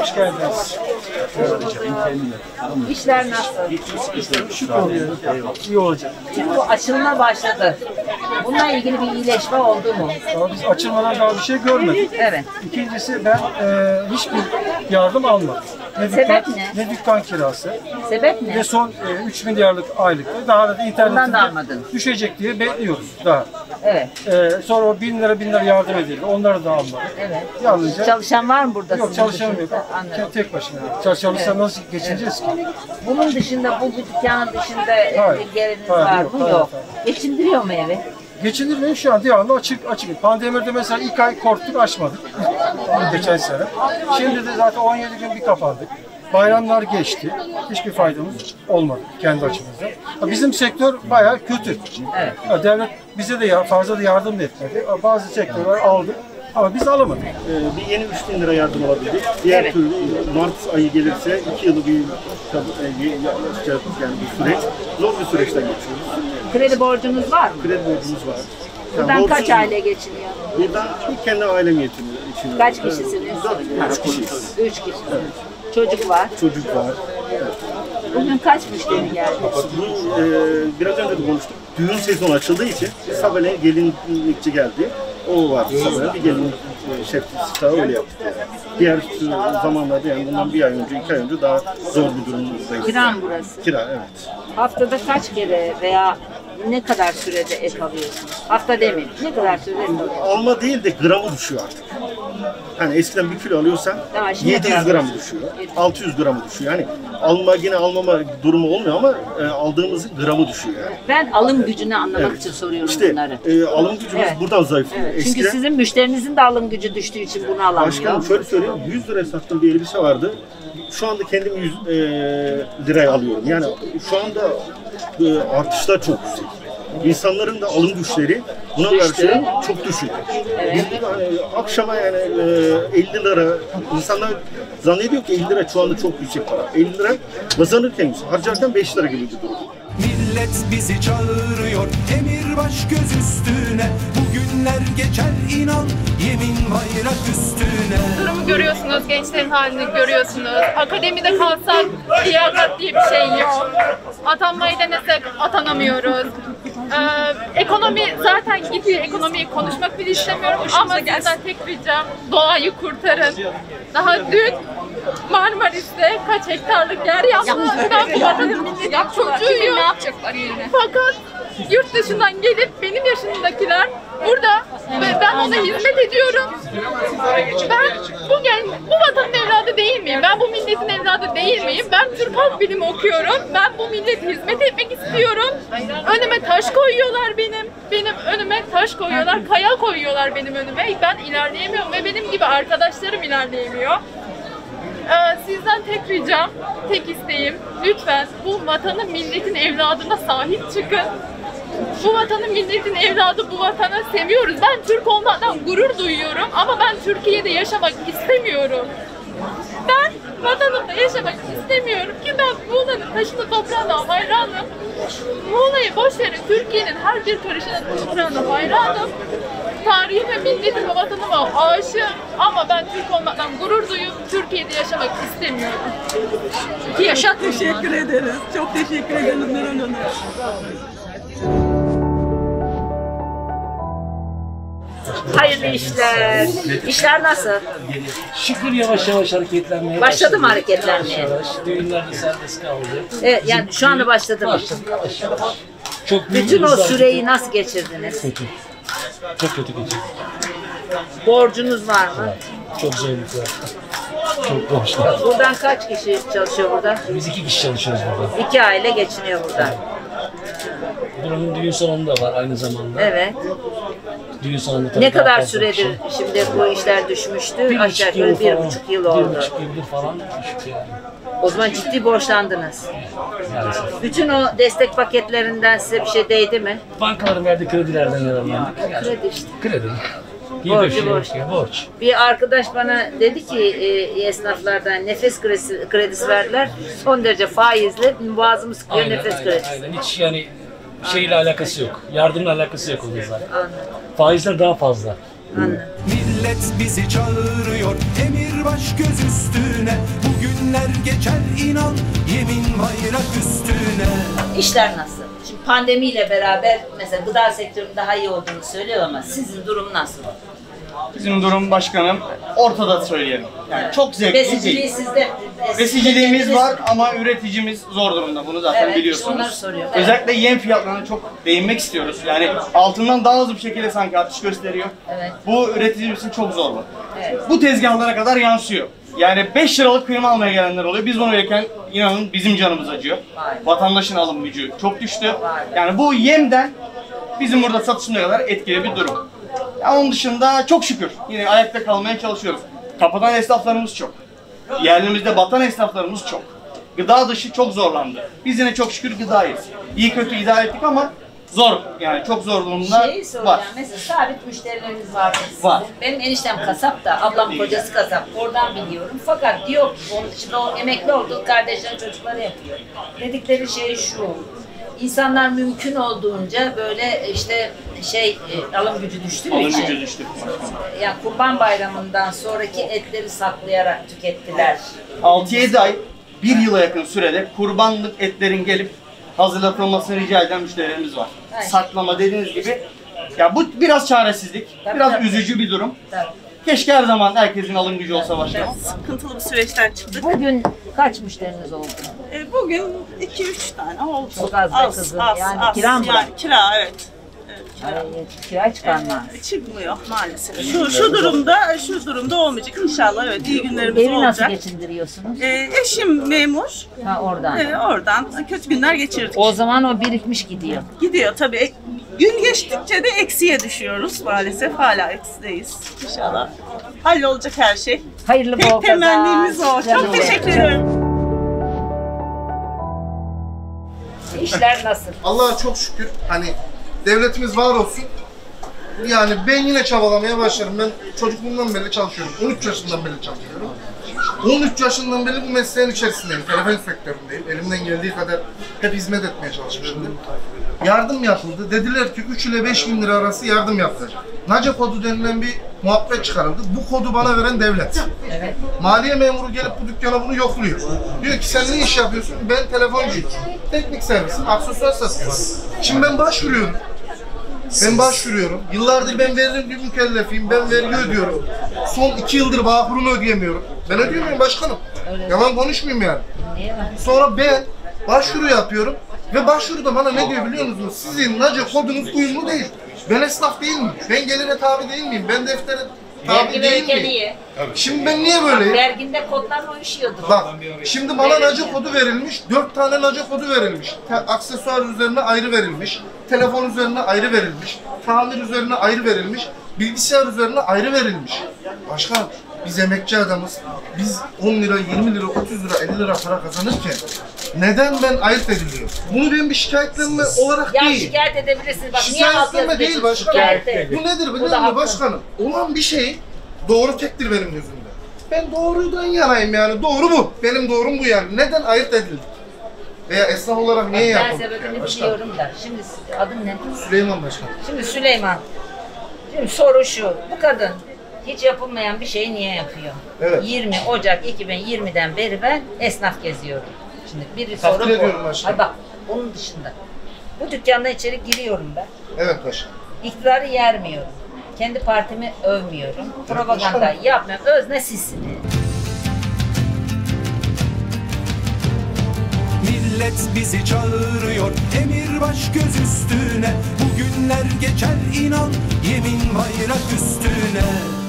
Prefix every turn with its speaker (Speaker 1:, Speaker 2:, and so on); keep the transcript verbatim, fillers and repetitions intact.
Speaker 1: Hoş geldiniz.
Speaker 2: İşler nasıl?
Speaker 1: Şükür oluyor. İyi olacak.
Speaker 2: Şimdi bu açılma başladı. Bununla ilgili bir iyileşme oldu mu?
Speaker 1: Ama biz açılmadan daha bir şey görmedik.
Speaker 2: Evet.
Speaker 1: İkincisi ben e, hiçbir yardım almadım. Ne
Speaker 2: Sebep
Speaker 1: dükkan,
Speaker 2: ne?
Speaker 1: ne dükkan kirası,
Speaker 2: Sebep ne?
Speaker 1: ne son e, üç milyarlık aylık. Daha da
Speaker 2: Ondan da
Speaker 1: internette
Speaker 2: almadın.
Speaker 1: düşecek diye bekliyoruz daha.
Speaker 2: Evet.
Speaker 1: E, sonra o bin lira bin lira yardım edildi. Onları da almadık.
Speaker 2: Evet.
Speaker 1: Yalnızca
Speaker 2: Çalışan var mı burada?
Speaker 1: yok,
Speaker 2: sizin
Speaker 1: çalışanım yok.
Speaker 2: dışınızda? Anladım.
Speaker 1: Tek başına. Çalışan nasıl geçineceğiz ki?
Speaker 2: Bunun dışında, bu dükkanın dışında e,
Speaker 1: Hayır.
Speaker 2: geliriniz
Speaker 1: Hayır,
Speaker 2: var
Speaker 1: yok,
Speaker 2: mı?
Speaker 1: hayır,
Speaker 2: Yok.
Speaker 1: hayır.
Speaker 2: Geçindiriyor mu evi?
Speaker 1: Geçindirmeyi şu an devamlı açık açık. Pandemide mesela ilk ay korktuk, açmadık. Geçen sene. Şimdi de zaten on yedi gün bir kapandık. Bayramlar geçti. Hiçbir faydamız olmadı kendi açımızdan. Bizim sektör bayağı kötü.
Speaker 2: Evet.
Speaker 1: Devlet bize de ya- fazla da yardım da etmedi. Bazı sektörler aldı ama biz alamadık.
Speaker 3: Ee, bir yeni üç bin lira yardım alabildik. Diğer
Speaker 2: Evet.
Speaker 3: türlü Mart ayı gelirse iki yılı bir yapacağız yani bir süreç. Zor bir süreçten geçiyoruz.
Speaker 2: Kredi borcunuz var mı?
Speaker 3: Kredi borcumuz var.
Speaker 2: Buradan kaç
Speaker 3: borcumuz-
Speaker 2: aile geçiniyor?
Speaker 3: Buradan bir kendi ailem yetiniyor. için-
Speaker 2: Kaç kişisiniz?
Speaker 3: Dört, üç kişiyiz.
Speaker 2: Üç kişisiniz. Çocuk var.
Speaker 3: Çocuk var.
Speaker 2: Bugün kaç müşteri geldi?
Speaker 3: Bu e, biraz önce de konuştuk. Düğün sezonu açıldığı için sabahleyin gelinlikçi geldi. O var sabahleyin bir gelinlik e, şef istihdamı öyle yaptı. Diğer e, zamanlarda yani bundan bir ay önce, iki ay önce daha zor bir durumdayız.
Speaker 2: Kira mı burası?
Speaker 3: Kira, evet.
Speaker 2: Haftada kaç kere veya ne kadar sürede et alıyorsunuz? Hafta demeyin. Ne kadar sürede et alıyorsunuz?
Speaker 3: Alma değil de gramı düşüyor artık. Hani eskiden bir kilo alıyorsan
Speaker 2: Tamam, şimdi
Speaker 3: yedi yüz
Speaker 2: gram
Speaker 3: gram
Speaker 2: düşüyor.
Speaker 3: düşüyor, altı yüz gram düşüyor. Yani alma yine almama durumu olmuyor ama e, aldığımızın gramı düşüyor yani.
Speaker 2: Ben alım gücünü anlamak
Speaker 3: Evet.
Speaker 2: için soruyorum
Speaker 3: İşte
Speaker 2: bunları.
Speaker 3: e, alım gücümüz
Speaker 2: Evet.
Speaker 3: buradan zayıflıyor.
Speaker 2: Evet, çünkü
Speaker 3: Eskiden,
Speaker 2: sizin müşterinizin de alım gücü düştüğü için bunu alamıyor.
Speaker 3: başkanım şöyle söyleyeyim, yüz liraya sattığım bir elbise vardı. Şu anda kendim yüz e, liraya alıyorum. Yani şu anda e, artışlar çok yüksek. İnsanların da alım güçleri buna karşı çok düşük. Biz de, hani, akşama yani e, elli lira, insanlar zannediyor ki elli lira şu anda çok yüksek para. elli lira kazanırken, harcarken beş lira gibi bir durum.
Speaker 4: Millet bizi çağırıyor, emir baş göz üstüne. Bugünler geçer inan, yemin bayrak üstüne.
Speaker 5: Durumu görüyorsunuz, gençlerin halini görüyorsunuz. Akademide kalsak liyakat diye bir şey yok. Atanmayı denesek atanamıyoruz. Ee, ekonomi zaten gidiyor, ekonomiyi konuşmak bile istemiyorum ama sizden tek ricam doğayı kurtarın. Daha dün Marmaris'te kaç hektarlık yer yaptılar. Ben bu vatanın milletin çocuğuyum. Ne yapacaklar yerine? Fakat yurt dışından gelip benim yaşımdakiler burada ve ben ona hizmet ediyorum. Ben bu gen, bu vatanın evladı değil miyim? Ben bu milletin evladı değil miyim? Ben Türk Halk Bilimi okuyorum. Ben bu millete hizmet etmek istiyorum. Önüme taş koyuyorlar benim. Benim önüme taş koyuyorlar. Kaya koyuyorlar benim önüme. Ben ilerleyemiyorum ve benim gibi arkadaşlarım ilerleyemiyor. Ee, sizden tek ricam, tek isteğim, lütfen bu vatanın milletin evladına sahip çıkın. Bu vatanın milletin evladı, bu vatanı seviyoruz. Ben Türk olmaktan gurur duyuyorum ama ben Türkiye'de yaşamak istemiyorum. Ben vatanımda yaşamak istemiyorum ki ben Muğla'nın taşını toprağına hayranım. Muğla'yı boş verin, Türkiye'nin her bir karışının toprağına hayranım. Tarihime, milletime, vatanıma aşığım ama ben Türk olmaktan gurur duyup Türkiye'de yaşamak istemiyorum. Ki yaşatmayın.
Speaker 6: Teşekkür ederiz. Çok teşekkür ederiz Meral Hanım.
Speaker 2: Hayırlı işler. İşler nasıl?
Speaker 7: Şükür yavaş yavaş hareketlenmeye
Speaker 2: Başladı mı hareketlenmeye?
Speaker 7: Yavaş yavaş. Düğünlerde serbest kaldı.
Speaker 2: Evet, yani şu anda başladı mı?
Speaker 7: Başladı yavaş yavaş. Çok büyük
Speaker 2: Bütün o
Speaker 7: hızla
Speaker 2: süreyi nasıl geçirdiniz?
Speaker 7: kötü. Çok kötü geçti.
Speaker 2: Borcunuz var mı?
Speaker 7: Çok zorluklar. Çok borçlar.
Speaker 2: Buradan kaç kişi çalışıyor burada?
Speaker 7: Biz iki kişi çalışıyoruz burada.
Speaker 2: İki aile geçiniyor burada.
Speaker 7: Buranın düğün salonu da var aynı zamanda.
Speaker 2: Evet.
Speaker 7: Düğün salonunda tabii
Speaker 2: Ne
Speaker 7: daha
Speaker 2: kadar
Speaker 7: fazla
Speaker 2: süredir
Speaker 7: kişi.
Speaker 2: şimdi bu işler düşmüştü?
Speaker 7: Bir
Speaker 2: Aşağı
Speaker 7: buçuk yıl
Speaker 2: yukarı bir
Speaker 7: falan.
Speaker 2: buçuk yıl
Speaker 7: Bir
Speaker 2: oldu.
Speaker 7: buçuk yıldır falan düşük yani.
Speaker 2: O zaman ciddi borçlandınız.
Speaker 7: Maalesef.
Speaker 2: Bütün o destek paketlerinden size bir şey değdi mi?
Speaker 7: Bankaların verdiği kredilerden yararlandık. Yani
Speaker 2: Kredi işte.
Speaker 7: kredi.
Speaker 2: Borcu
Speaker 7: Borcu
Speaker 2: borç.
Speaker 7: borç. borç.
Speaker 2: Bir arkadaş bana dedi ki e, esnaflardan nefes kredisi, kredisi verdiler. Son derece faizli, boğazımı sıkıyor
Speaker 7: Aynen,
Speaker 2: nefes
Speaker 7: aynen,
Speaker 2: kredisi.
Speaker 7: aynen. Hiç yani şeyle alakası yok. Yardımla alakası yok onun zaten.
Speaker 2: Anladım.
Speaker 7: Faizler daha fazla.
Speaker 2: Anladım.
Speaker 4: Millet Millet bizi çağırıyor, emir baş göz üstüne. Bugünler geçer inan, yemin bayrak üstüne.
Speaker 2: İşler nasıl? Şimdi pandemiyle beraber mesela gıda sektörünün daha iyi olduğunu söylüyor ama sizin durum nasıl?
Speaker 8: Bizim durum başkanım ortada söyleyelim. Yani
Speaker 2: Evet.
Speaker 8: çok zevkli
Speaker 2: Besiciliği
Speaker 8: değil.
Speaker 2: sizde.
Speaker 8: Besiciliğimiz
Speaker 2: kendiniz-
Speaker 8: var ama üreticimiz zor durumda. Bunu zaten
Speaker 2: Evet,
Speaker 8: biliyorsunuz.
Speaker 2: onları soruyorum.
Speaker 8: Özellikle yem fiyatlarına çok değinmek istiyoruz. Yani altından daha hızlı bir şekilde sanki artış gösteriyor.
Speaker 2: Evet.
Speaker 8: Bu üreticimiz için çok zor bu.
Speaker 2: Evet.
Speaker 8: Bu tezgahlara kadar yansıyor. Yani beş liralık kıyma almaya gelenler oluyor. Biz bunu verirken inanın bizim canımız acıyor.
Speaker 2: Vay.
Speaker 8: Vatandaşın alım gücü çok düştü.
Speaker 2: Vay.
Speaker 8: Yani bu yemden bizim burada satışına kadar etkili bir durum. Ya onun dışında çok şükür yine ayakta kalmaya çalışıyoruz. Kapıdan esnaflarımız çok. Yerlimizde batan esnaflarımız çok. Gıda dışı çok zorlandı. Biz yine çok şükür gıdayız. İyi kötü idare ettik ama zor, yani çok zor durumda
Speaker 2: Şeyi soracağım,
Speaker 8: var.
Speaker 2: mesela sabit müşterileriniz var mı sizin?
Speaker 8: Var.
Speaker 2: Benim eniştem kasap da, ablam kocası kasap, oradan biliyorum. Fakat diyor ki, onun dışında o emekli olduğu kardeşlerin çocukları yapıyor. Dedikleri şey şu, insanlar mümkün olduğunca böyle işte şey, e, alım gücü düştüğü
Speaker 8: Alım
Speaker 2: için,
Speaker 8: gücü düştü.
Speaker 2: yani Kurban Bayramı'ndan sonraki etleri saklayarak tükettiler.
Speaker 8: altı yedi ay, bir yıla yakın sürede kurbanlık etlerin gelip hazırlatılmasını rica eden müşterilerimiz var.
Speaker 2: Aynen.
Speaker 8: Saklama dediğiniz gibi, ya bu biraz çaresizlik,
Speaker 2: Tabii,
Speaker 8: biraz
Speaker 2: tabii.
Speaker 8: üzücü bir durum.
Speaker 2: Tabii.
Speaker 8: Keşke her zaman herkesin alım gücü olsa başkanım.
Speaker 6: Sıkıntılı bir süreçten çıktık.
Speaker 2: Bugün kaç müşteriniz oldu?
Speaker 6: E, bugün iki üç tane oldu.
Speaker 2: Çok az be kızım. Yani kira mı?
Speaker 6: Yani kira, evet. Evet, kira.
Speaker 2: Ay, kira çıkarma.
Speaker 6: E, çıkmıyor maalesef. Şu, şu durumda şu durumda olmayacak inşallah, evet, iyi günlerimiz
Speaker 2: Evi nasıl
Speaker 6: olacak.
Speaker 2: geçindiriyorsunuz?
Speaker 6: E, eşim memur.
Speaker 2: Ha, oradan.
Speaker 6: E, oradan kötü günler geçirdik.
Speaker 2: O zaman o birikmiş gidiyor.
Speaker 6: Gidiyor tabii. E, gün geçtikçe de eksiye düşüyoruz maalesef. Hala eksideyiz. İnşallah hallolacak her şey.
Speaker 2: Hayırlı bol
Speaker 6: Tek
Speaker 2: kazanç.
Speaker 6: temennimiz o.
Speaker 2: Canım
Speaker 6: Çok
Speaker 2: benim.
Speaker 6: teşekkür ederim.
Speaker 2: İşler nasıl?
Speaker 9: Allah'a çok şükür, hani devletimiz var olsun. Yani ben yine çabalamaya başlarım. Ben çocukluğumdan beri çalışıyorum. on üç yaşından beri çalışıyorum. on üç yaşından beri bu mesleğin içerisindeyim. Telefon sektöründeyim. Elimden geldiği kadar hep hizmet etmeye çalışmışımdır. Yardım yapıldı. Dediler ki üç ile beş bin lira arası yardım yapılacak. NACE kodu denilen bir muhabbet çıkarıldı. Bu kodu bana veren devlet.
Speaker 2: Evet.
Speaker 9: Maliye memuru gelip bu dükkana bunu yokluyor. Diyor ki sen ne iş yapıyorsun? Ben telefoncuyum. Teknik servisim, aksesuar satıyorum. Şimdi ben başvuruyorum. Ben başvuruyorum. Yıllardır ben vergi mükellefiyim. Ben vergi ödüyorum. Son iki yıldır Bağkur'unu ödeyemiyorum. Ben ödeyemiyorum başkanım. Yalan konuşmayayım yani.
Speaker 2: Niye var?
Speaker 9: Sonra ben başvuru yapıyorum. Ve başvuruda bana ne diyor biliyor musunuz? Sizin NACE kodunuz uyumlu değil. Ben esnaf değil miyim? Ben gelire tabi değil miyim? Ben deftere tabi
Speaker 2: Vergi
Speaker 9: değil miyim?
Speaker 2: vergeliği.
Speaker 9: Şimdi ben niye böyleyim?
Speaker 2: Verginde kodlar uyuşuyordu.
Speaker 9: Bak, şimdi bana NACE kodu verilmiş, dört tane NACE kodu verilmiş. Te- aksesuar üzerine ayrı verilmiş, telefon üzerine ayrı verilmiş, tamir üzerine ayrı verilmiş, bilgisayar üzerine ayrı verilmiş. Başkan, biz emekçi adamız. Biz on lira, yirmi lira, otuz lira, elli lira para kazanırken neden ben ayırt ediliyorum? Bunu ben bir şikayetlenme olarak
Speaker 2: Ya
Speaker 9: değil.
Speaker 2: şikayet edebilirsiniz. Bak niye
Speaker 9: Şikayetlenme
Speaker 2: alt
Speaker 9: değil başkanım.
Speaker 2: Şikayet et.
Speaker 9: Bu nedir
Speaker 2: Bu
Speaker 9: biliyor
Speaker 2: da
Speaker 9: musun
Speaker 2: haklı.
Speaker 9: başkanım? Olan bir şey doğru tektir benim gözümde. Ben doğrudan yanayım yani. Doğru bu. Benim doğrum bu yani. Neden ayırt edildik? Veya esnaf olarak niye
Speaker 2: Ben
Speaker 9: yapıldık?
Speaker 2: sebebini
Speaker 9: yani başkanım?
Speaker 2: biliyorum da. Şimdi adın ne?
Speaker 9: Süleyman Başkan.
Speaker 2: Şimdi Süleyman. Şimdi soru şu. Bu kadın hiç yapılmayan bir şeyi niye yapıyor?
Speaker 9: Evet.
Speaker 2: yirmi Ocak iki bin yirmiden beri ben esnaf geziyorum. Şimdi bir soru
Speaker 9: Takdir ediyorum
Speaker 2: bu.
Speaker 9: başkanım.
Speaker 2: Ay bak onun dışında. Bu dükkanda içeri giriyorum ben.
Speaker 9: Evet başkanım.
Speaker 2: İktidarı yermiyorum. Kendi partimi övmüyorum. Propaganda yapmıyorum. Özne sizsiniz.
Speaker 4: Millet bizi çağırıyor, emir baş göz üstüne. Bugünler geçer inan, yemin bayrak üstüne.